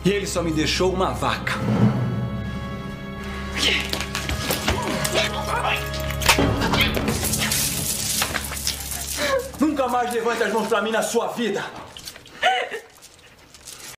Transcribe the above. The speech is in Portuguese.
E ele só me deixou uma vaca. Nunca mais levante as mãos pra mim na sua vida.